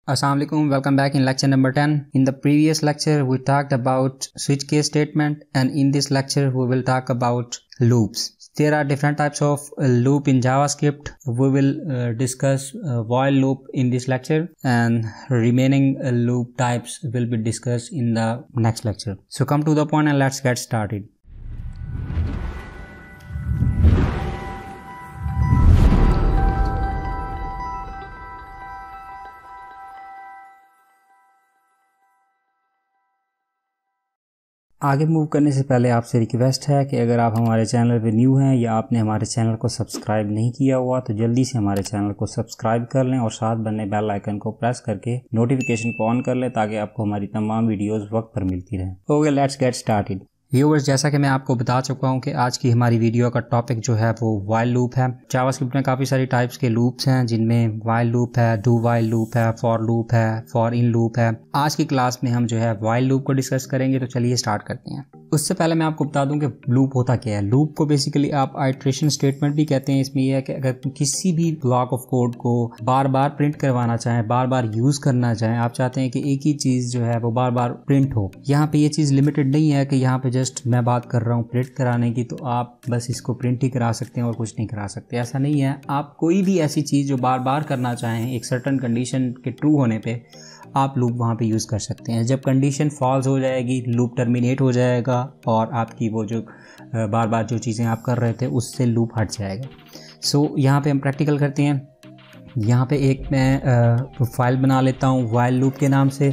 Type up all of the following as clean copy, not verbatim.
Assalamualaikum, welcome back in lecture number 10. In the previous lecture we talked about switch case statement, and in this lecture we will talk about loops. There are different types of loop in JavaScript. We will discuss while loop in this lecture, and remaining loop types will be discussed in the next lecture. So come to the point and let's get started. आगे move करने से पहले आपसे request है कि अगर आप हमारे चैनल पे न्यू हैं या आपने हमारे चैनल को सब्सक्राइब नहीं किया हुआ तो जल्दी से हमारे चैनल को सब्सक्राइब कर लें और साथ बने बेल आइकन को प्रेस करके नोटिफिकेशन को ऑन कर लें ताकि आपको हमारी तमाम वीडियोस वक्त पर मिलती रहें। Okay, let's get started. Viewers, जैसा कि मैं आपको बता चुका हूं कि आज की हमारी वीडियो का टॉपिक जो है वो व्हाइल लूप है। जावास्क्रिप्ट में काफ़ी सारी टाइप्स के लूप्स हैं जिनमें व्हाइल लूप है, डू व्हाइल लूप है, फॉर लूप है, फॉर इन लूप है। आज की क्लास में हम जो है व्हाइल लूप को डिस्कस करेंगे, तो चलिए स्टार्ट करते हैं। उससे पहले मैं आपको बता दूं कि लूप होता क्या है। लूप को बेसिकली आप आइट्रेशन स्टेटमेंट भी कहते हैं। इसमें यह है कि अगर किसी भी ब्लॉक ऑफ कोड को बार बार प्रिंट करवाना चाहें, बार बार यूज करना चाहें, आप चाहते हैं कि एक ही चीज जो है वो बार बार प्रिंट हो। यहाँ पे ये चीज लिमिटेड नहीं है कि यहाँ पे जस्ट मैं बात कर रहा हूँ प्रिंट कराने की, तो आप बस इसको प्रिंट ही करा सकते हैं और कुछ नहीं करा सकते। ऐसा नहीं है। आप कोई भी ऐसी चीज जो बार बार करना चाहें एक सर्टेन कंडीशन के ट्रू होने पे, आप लूप वहाँ पे यूज़ कर सकते हैं। जब कंडीशन फॉल्स हो जाएगी, लूप टर्मिनेट हो जाएगा और आपकी वो जो बार बार जो चीज़ें आप कर रहे थे उससे लूप हट जाएगा। सो यहाँ पे हम प्रैक्टिकल करते हैं। यहाँ पे एक मैं फाइल बना लेता हूँ व्हाइल लूप के नाम से।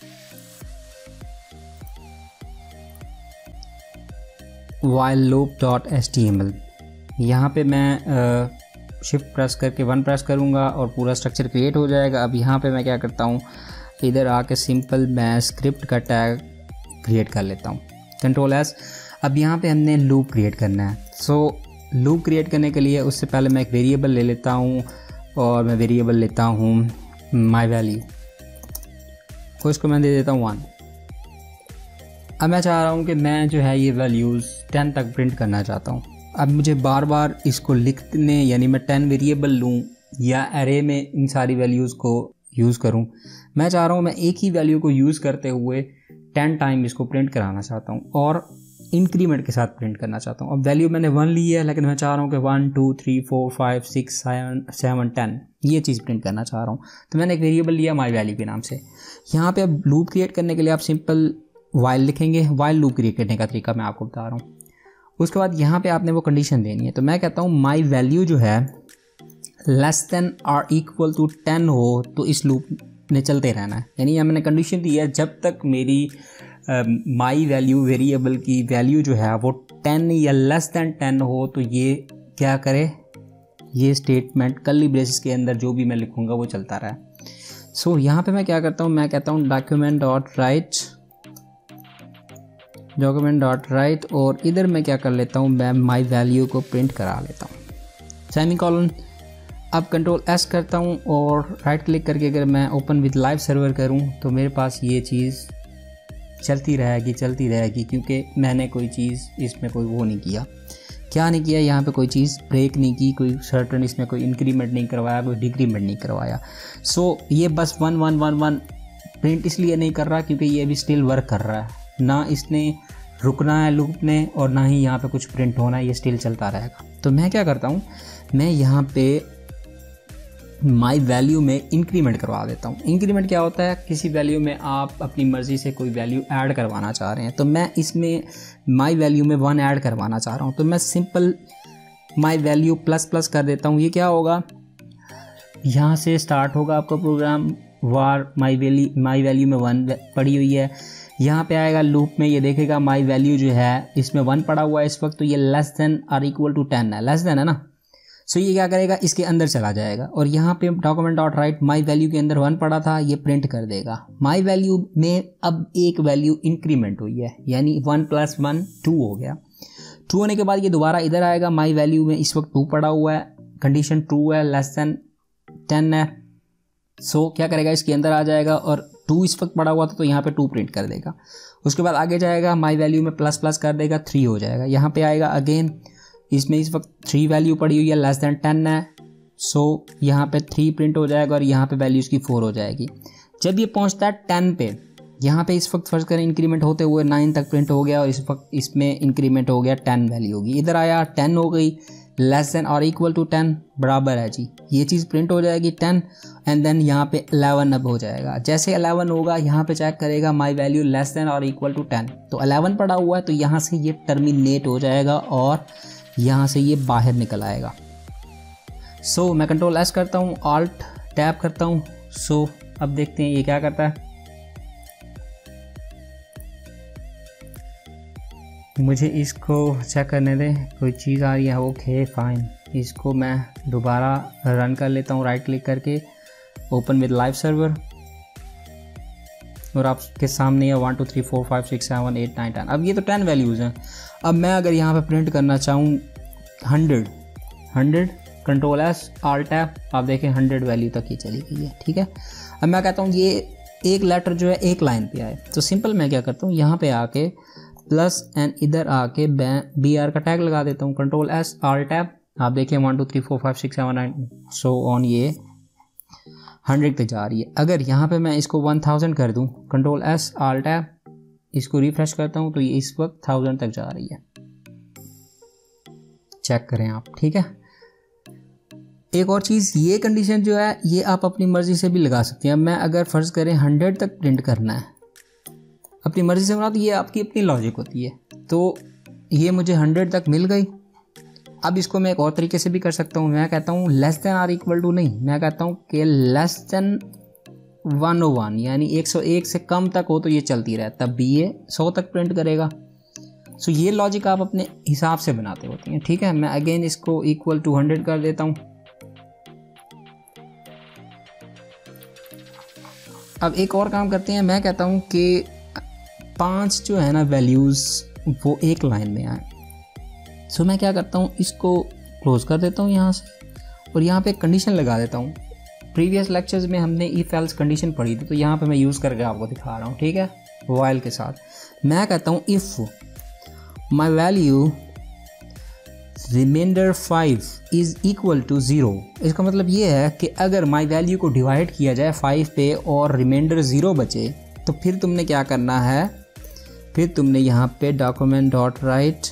whileloop.html। यहाँ पे मैं शिफ्ट प्रेस करके 1 प्रेस करूँगा और पूरा स्ट्रक्चर क्रिएट हो जाएगा। अब यहाँ पे मैं क्या करता हूँ, इधर आके सिंपल मैं स्क्रिप्ट का टैग क्रिएट कर लेता हूँ, Ctrl+S। अब यहाँ पे हमने लूप क्रिएट करना है। सो लूप क्रिएट करने के लिए उससे पहले मैं एक वेरिएबल ले लेता हूँ और मैं वेरिएबल लेता हूँ माई वैल्यू, तो इसको मैं दे देता हूँ 1। अब मैं चाह रहा हूँ कि मैं जो है ये वैल्यूज़ 10 तक प्रिंट करना चाहता हूँ। अब मुझे बार बार इसको लिखने, यानी मैं 10 वेरिएबल लूँ या एरे में इन सारी वैल्यूज़ को यूज़ करूँ। मैं चाह रहा हूँ मैं एक ही वैल्यू को यूज़ करते हुए 10 टाइम इसको प्रिंट कराना चाहता हूँ और इंक्रीमेंट के साथ प्रिंट करना चाहता हूँ। अब वैल्यू मैंने 1 ली है, लेकिन मैं चाह रहा हूँ कि 1 2 3 4 5 6 7 10 ये चीज़ प्रिंट करना चाह रहा हूँ। तो मैंने एक वेरिएबल लिया माई वैल्यू के नाम से। यहाँ पर अब लूप क्रिएट करने के लिए आप सिंपल वाइल लिखेंगे। वाइल लूप क्रिएट करने का तरीका मैं आपको बता रहा हूँ। उसके बाद यहाँ पे आपने वो कंडीशन देनी है। तो मैं कहता हूँ माई वैल्यू जो है लेस देन और इक्वल टू 10 हो तो इस लूप ने चलते रहना है। यानी यहाँ मैंने कंडीशन दी है जब तक मेरी माई वैल्यू वेरिएबल की वैल्यू जो है वो 10 या लेस देन 10 हो तो ये क्या करे, ये स्टेटमेंट कर्ली ब्रेसेस के अंदर जो भी मैं लिखूँगा वो चलता रहा। सो यहाँ पे मैं क्या करता हूँ, मैं कहता हूँ document.write और इधर मैं क्या कर लेता हूँ, मैं माई वैल्यू को प्रिंट करा लेता हूँ, सेमीकोलन। अब Ctrl+S करता हूँ और राइट क्लिक करके अगर मैं ओपन विद लाइव सर्वर करूँ तो मेरे पास ये चीज़ चलती रहेगी क्योंकि मैंने कोई चीज़ इसमें कोई वो नहीं किया। क्या नहीं किया, यहाँ पे कोई चीज़ ब्रेक नहीं की, कोई सर्टन इसमें कोई इंक्रीमेंट नहीं करवाया, कोई डिक्रीमेंट नहीं करवाया। सो ये बस 1 1 1 1 प्रिंट इसलिए नहीं कर रहा क्योंकि ये अभी स्टिल वर्क कर रहा है। ना इसने रुकना है लूप ने और ना ही यहाँ पे कुछ प्रिंट होना है, ये स्टिल चलता रहेगा। तो मैं क्या करता हूँ, मैं यहाँ पे माई वैल्यू में इंक्रीमेंट करवा देता हूँ। इंक्रीमेंट क्या होता है, किसी वैल्यू में आप अपनी मर्ज़ी से कोई वैल्यू ऐड करवाना चाह रहे हैं। तो मैं इसमें माई वैल्यू में 1 ऐड करवाना चाह रहा हूँ, तो मैं सिंपल माई वैल्यू ++ कर देता हूँ। ये क्या होगा, यहाँ से स्टार्ट होगा आपका प्रोग्राम। वार माई वैल्यू में 1 पड़ी हुई है। यहाँ पे आएगा लूप में, ये देखेगा माई वैल्यू जो है इसमें 1 पड़ा हुआ है इस वक्त, तो ये लेस देन और इक्वल टू 10 है, लेस देन है ना। सो ये क्या करेगा, इसके अंदर चला जाएगा और यहाँ पे document.write माई वैल्यू के अंदर 1 पड़ा था, ये प्रिंट कर देगा। माई वैल्यू में अब एक वैल्यू इंक्रीमेंट हुई है, यानी 1 + 1 2 हो गया। 2 होने के बाद ये दोबारा इधर आएगा। माई वैल्यू में इस वक्त 2 पड़ा हुआ है, कंडीशन ट्रू है, लेस देन 10 है। सो क्या करेगा, इसके अंदर आ जाएगा और 2 इस वक्त पड़ा हुआ था तो यहाँ पे 2 प्रिंट कर देगा। उसके बाद आगे जाएगा, माई वैल्यू में ++ कर देगा, 3 हो जाएगा। यहाँ पे आएगा अगेन, इसमें इस वक्त 3 वैल्यू पड़ी हुई है, लेस देन 10 है। सो यहाँ पे 3 प्रिंट हो जाएगा और यहाँ पे वैल्यू इसकी 4 हो जाएगी। जब ये पहुंचता है 10 पे, यहाँ पे इस वक्त फर्ज करें इंक्रीमेंट होते हुए 9 तक प्रिंट हो गया और इस वक्त इसमें इंक्रीमेंट हो गया 10 वैल्यू होगी। इधर आया 10 हो गई, लेस देन और इक्वल टू 10 बराबर है जी, ये चीज़ प्रिंट हो जाएगी 10 एंड देन यहाँ पे 11 अब हो जाएगा। जैसे 11 होगा यहाँ पे चेक करेगा माई वैल्यू लेस देन और इक्वल टू 10, तो 11 पड़ा हुआ है तो यहाँ से ये टर्मिनेट हो जाएगा और यहाँ से ये बाहर निकल आएगा। सो मैं कंट्रोल एस करता हूँ, ऑल्ट टैप करता हूँ। सो अब देखते हैं ये क्या करता है। मुझे इसको चेक करने दें, कोई चीज़ आ रही है, ओके फाइन। इसको मैं दोबारा रन कर लेता हूँ राइट क्लिक करके, ओपन विद लाइव सर्वर, और आपके सामने है 1 2 3 4 5 6 7 8 9 10। अब ये तो 10 वैल्यूज़ हैं। अब मैं अगर यहाँ पे प्रिंट करना चाहूँ 100 कंट्रोल एस ऑल्ट टैप, आप देखें 100 वैल्यू तक ये चली गई है। ठीक है, अब मैं कहता हूँ ये एक लेटर जो है एक लाइन पे आए, तो सिंपल मैं क्या करता हूँ यहाँ पे आके प्लस एंड इधर आके BR का टैग लगा देता हूँ, कंट्रोल एस ऑल्ट टैप, आप देखें 1 2 3 4 5 6 7 9 सो ऑन, ये 100 तक जा रही है। अगर यहाँ पे मैं इसको 1000 कर दूँ, कंट्रोल एस ऑल्ट टैप, इसको रिफ्रेश करता हूँ तो ये इस वक्त 1000 तक जा रही है। चेक करें आप, ठीक है। एक और चीज़, ये कंडीशन जो है ये आप अपनी मर्ज़ी से भी लगा सकते हैं। मैं अगर फ़र्ज़ करें 100 तक प्रिंट करना है, अपनी मर्ज़ी से बना, तो ये आपकी अपनी लॉजिक होती है। तो ये मुझे 100 तक मिल गई। अब इसको मैं एक और तरीके से भी कर सकता हूँ, मैं कहता हूँ लेस देन और इक्वल टू नहीं, मैं कहता हूँ कि लेस देन 101, यानी 101 से कम तक हो तो ये चलती रहे, तब भी ये 100 तक प्रिंट करेगा। सो ये लॉजिक आप अपने हिसाब से बनाते होते हैं। ठीक है, मैं अगेन इसको इक्वल टू 100 कर देता हूँ। अब एक और काम करते हैं, मैं कहता हूँ कि 5 जो है ना वैल्यूज़ वो एक लाइन में आए। सो मैं क्या करता हूँ, इसको क्लोज कर देता हूँ यहाँ से और यहाँ पे एक कंडीशन लगा देता हूँ। प्रीवियस लेक्चर्स में हमने इफ एल्स कंडीशन पढ़ी थी, तो यहाँ पे मैं यूज़ करके आपको दिखा रहा हूँ। ठीक है, वाइल के साथ मैं कहता हूँ if my value remainder 5 is equal to 0। इसका मतलब ये है कि अगर माई वैल्यू को डिवाइड किया जाए 5 पे और रिमाइंडर 0 बचे, तो फिर तुमने क्या करना है, फिर तुमने यहाँ पे डॉक्यूमेंट डॉट राइट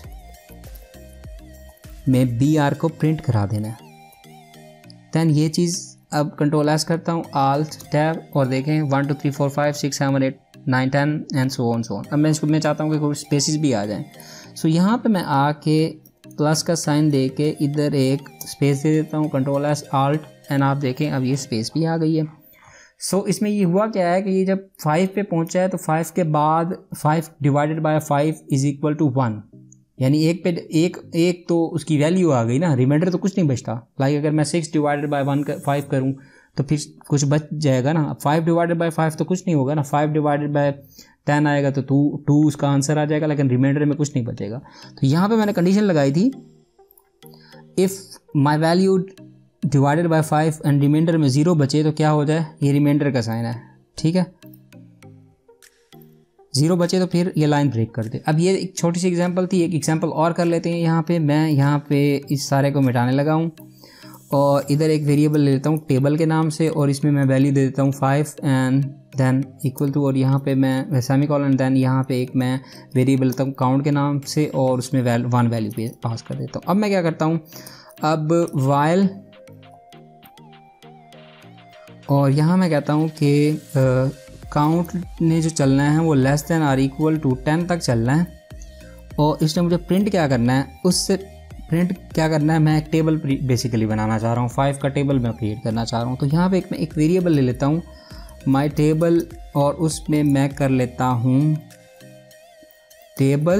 में BR को प्रिंट करा देना है। दैन ये चीज़ अब कंट्रोल एस करता हूँ, ऑल्ट टैब, और देखें 1 2 3 4 5 6 7 8 9 10 and so on so on. अब मैं इसको मैं चाहता हूँ कि कोई स्पेसिस भी आ जाएँ। सो यहाँ पे मैं आके प्लस का साइन दे के इधर एक स्पेस दे देता हूँ, कंट्रोल एस ऑल्ट, एंड आप देखें अब ये स्पेस भी आ गई है। सो इसमें ये हुआ क्या है कि ये जब 5 पे पहुँचा है तो 5 के बाद 5 divided by 5 is equal to 1, यानी एक पे एक तो उसकी वैल्यू आ गई ना, रिमाइंडर तो कुछ नहीं बचता। लाइक अगर मैं 6 डिवाइडेड बाय 5 करूँ तो फिर कुछ बच जाएगा ना। 5 डिवाइडेड बाय 5 तो कुछ नहीं होगा ना, 5 डिवाइडेड बाय 10 आएगा तो 2 उसका आंसर आ जाएगा, लेकिन रिमाइंडर में कुछ नहीं बचेगा। तो यहाँ पे मैंने कंडीशन लगाई थी, if my value divided by 5 and remainder में 0 बचे तो क्या हो जाए, ये रिमाइंडर का साइन है। ठीक है, 0 बचे तो फिर ये लाइन ब्रेक कर दे। अब ये एक छोटी सी एग्जांपल थी, एक एग्जांपल और कर लेते हैं। यहाँ पे मैं यहाँ पे इस सारे को मिटाने लगा हूँ और इधर एक वेरिएबल ले लेता हूँ टेबल के नाम से, और इसमें मैं वैल्यू दे देता हूँ 5 एंड देन इक्वल टू, और यहाँ पे मैं सेमीकोलन, देन यहाँ पे एक मैं वेरिएबल लेता हूँ काउंट के नाम से और उसमें 1 वैल्यू पे पास कर देता हूँ। अब मैं क्या करता हूँ, अब वाइल, और यहाँ मैं कहता हूँ कि काउंट ने जो चलना है वो लेस देन और इक्वल टू 10 तक चलना है, और इसमें मुझे प्रिंट क्या करना है, उससे प्रिंट क्या करना है, मैं एक टेबल बेसिकली बनाना चाह रहा हूँ, 5 का टेबल मैं क्रिएट करना चाह रहा हूँ। तो यहाँ पे मैं एक वेरिएबल ले लेता हूँ माई टेबल, और उसमें मैं कर लेता हूँ टेबल,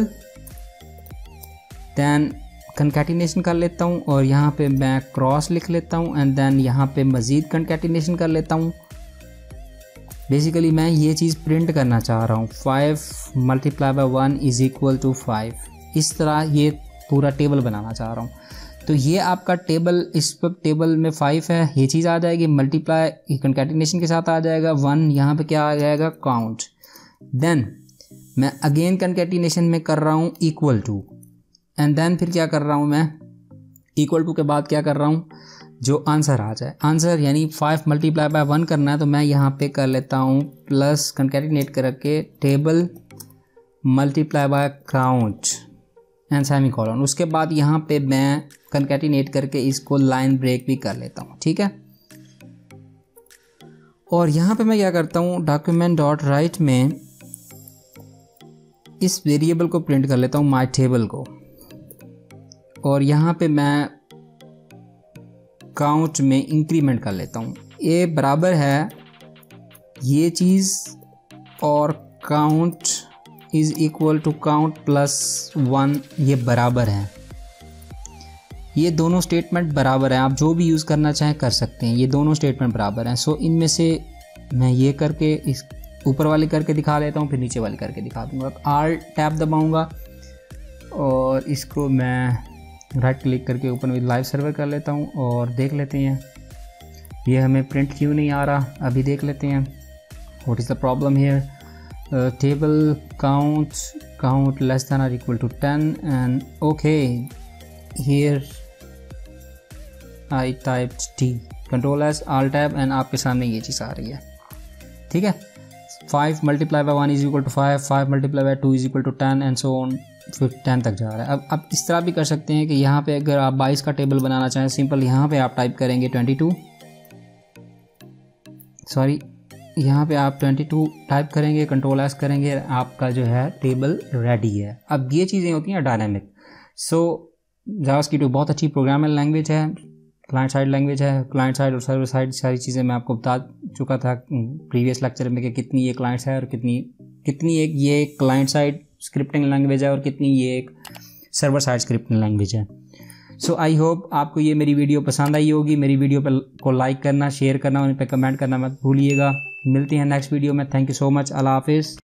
दैन कंकैटिनेशन कर लेता हूँ, और यहाँ पे मैं क्रॉस लिख लेता हूँ, एंड देन यहाँ पे मज़ीद कंकैटिनेशन कर लेता हूँ। बेसिकली मैं ये चीज़ प्रिंट करना चाह रहा हूँ, 5 multiply by 1 is equal to 5। इस तरह ये पूरा टेबल बनाना चाह रहा हूँ। तो ये आपका टेबल, इस वक्त टेबल में 5 है, ये चीज़ आ जाएगी, मल्टीप्लाई कंकैटिनेशन के साथ आ जाएगा 1, यहाँ पे क्या आ जाएगा काउंट। देन मैं अगेन कंकैटिनेशन में कर रहा हूँ इक्वल टू, एंड देन फिर क्या कर रहा हूँ मैं, इक्वल टू के बाद क्या कर रहा हूँ, जो आंसर आ जाए। आंसर यानी 5 मल्टीप्लाई बाय 1 करना है, तो मैं यहाँ पे कर लेता हूँ प्लस कंकैटिनेट करके table multiply by count and semicolon. उसके बाद यहाँ पे मैं कंकैटिनेट करके इसको लाइन ब्रेक भी कर लेता हूँ, ठीक है। और यहाँ पे मैं क्या करता हूँ, डॉक्यूमेंट डॉट राइट में इस वेरिएबल को प्रिंट कर लेता हूँ, माई टेबल को, और यहाँ पे मैं काउंट में इंक्रीमेंट कर लेता हूँ। ये बराबर है ये चीज़ और count is equal to count plus 1, ये बराबर है। ये दोनों स्टेटमेंट बराबर हैं, आप जो भी यूज़ करना चाहें कर सकते हैं, ये दोनों स्टेटमेंट बराबर हैं। सो इनमें से मैं ये करके इस ऊपर वाली करके दिखा लेता हूँ, फिर नीचे वाली करके दिखा दूँगा। आल्ट टैब दबाऊँगा और इसको मैं राइट क्लिक करके ओपन विद लाइव सर्वर कर लेता हूँ और देख लेते हैं ये हमें प्रिंट क्यों नहीं आ रहा। अभी देख लेते हैं what is the problem here. Table count less than और equal to 10 and okay here I typed T, control S alt tab and आपके सामने ये चीज़ आ रही है, ठीक है। 5 multiply by 1 is equal to 5, 5 multiply by 2 is equal to 10 and so on, फिर 10 तक जा रहा है। अब आप इस तरह भी कर सकते हैं कि यहाँ पे अगर आप 22 का टेबल बनाना चाहें, सिंपल यहाँ पे आप टाइप करेंगे 22, सॉरी यहाँ पे आप 22 टाइप करेंगे, कंट्रोल एस करेंगे, आपका जो है टेबल रेडी है। अब ये चीज़ें होती हैं डायनामिक। सो जावास्क्रिप्ट बहुत अच्छी प्रोग्रामिंग लैंग्वेज है, क्लाइंट साइड लैंग्वेज है। क्लाइंट साइड और सर्वर साइड सारी चीज़ें मैं आपको बता चुका था प्रीवियस लेक्चर में कि कितनी ये क्लाइंट्स है और कितनी एक ये क्लाइंट साइड स्क्रिप्टिंग लैंग्वेज है और कितनी ये एक सर्वर साइड स्क्रिप्टिंग लैंग्वेज है। सो आई होप आपको ये मेरी वीडियो पसंद आई होगी। मेरी वीडियो को लाइक करना, शेयर करना और उन पर कमेंट करना मत भूलिएगा। मिलते हैं नेक्स्ट वीडियो में। Thank you so much. अल्लाह हाफिज़।